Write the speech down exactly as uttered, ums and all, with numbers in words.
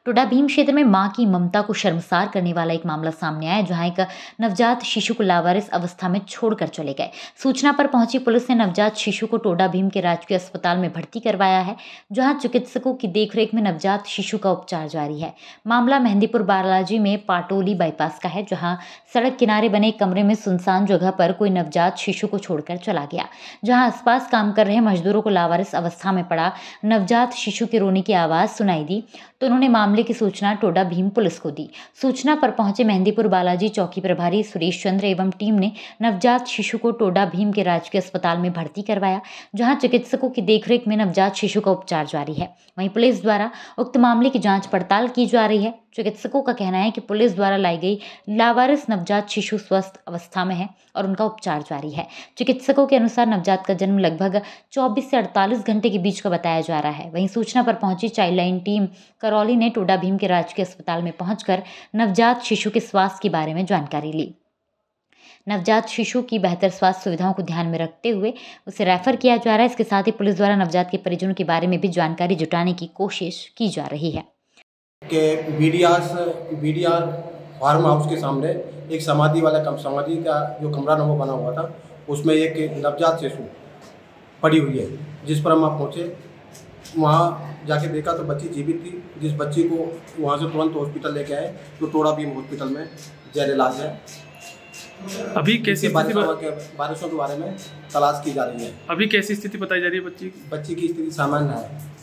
टोडा भीम क्षेत्र में मां की ममता को शर्मसार करने वाला एक मामला सामने आया, जहां एक नवजात शिशु को लावारिस अवस्था में छोड़कर चले गए। सूचना पर पहुंची पुलिस ने नवजात शिशु को टोडा भीम के राजकीय अस्पताल में भर्ती करवाया है, जहां चिकित्सकों की देखरेख में नवजात शिशु का उपचार जारी है। मामला मेहंदीपुर बालाजी में पाटोली बाईपास का है, जहां सड़क किनारे बने एक कमरे में सुनसान जगह पर कोई नवजात शिशु को छोड़कर चला गया। जहां आसपास काम कर रहे मजदूरों को लावारिस अवस्था में पड़ा नवजात शिशु के रोने की आवाज सुनाई दी, तो उन्होंने मामले की सूचना टोडा भीम पुलिस को दी। सूचना पर पहुंचे मेहंदीपुर बालाजी चौकी प्रभारी सुरेश चंद्र एवं टीम ने नवजात शिशु को टोडा भीम के राजकीय अस्पताल में भर्ती करवाया, जहां चिकित्सकों की देखरेख में नवजात शिशु का उपचार जारी है। वहीं पुलिस द्वारा उक्त मामले की जांच पड़ताल की जा रही है। चिकित्सकों का कहना है कि पुलिस द्वारा लाई गई लावारिस नवजात शिशु स्वस्थ अवस्था में है और उनका उपचार जारी है। चिकित्सकों के अनुसार नवजात का जन्म लगभग चौबीस से अड़तालीस घंटे के बीच का बताया जा रहा है। वहीं सूचना पर पहुंची चाइल्ड लाइन टीम करौली ने टोडा भीम के राजकीय अस्पताल में पहुंचकर नवजात शिशु के स्वास्थ्य के बारे में जानकारी ली। नवजात शिशु की बेहतर स्वास्थ्य सुविधाओं को ध्यान में रखते हुए उसे रेफर किया जा रहा है। इसके साथ ही पुलिस द्वारा नवजात के परिजनों के बारे में भी जानकारी जुटाने की कोशिश की जा रही है। के बीडीआर बीडीआर फार्म हाउस के सामने एक समाधि वाला कम समाधि का जो कमरा नंबर बना हुआ था, उसमें एक नवजात शिशु पड़ी हुई है। जिस पर हम आप पहुँचे, वहाँ जाके देखा तो बच्ची जीवित थी। जिस बच्ची को वहाँ से तुरंत हॉस्पिटल लेके आए, तो टोडा भीम हॉस्पिटल में जेर इलाज है। अभी कैसी बारिशों के बारिशों के बारे में तलाश की जा रही है। अभी कैसी स्थिति बताई जा रही है बच्ची की? बच्ची की स्थिति सामान्य है।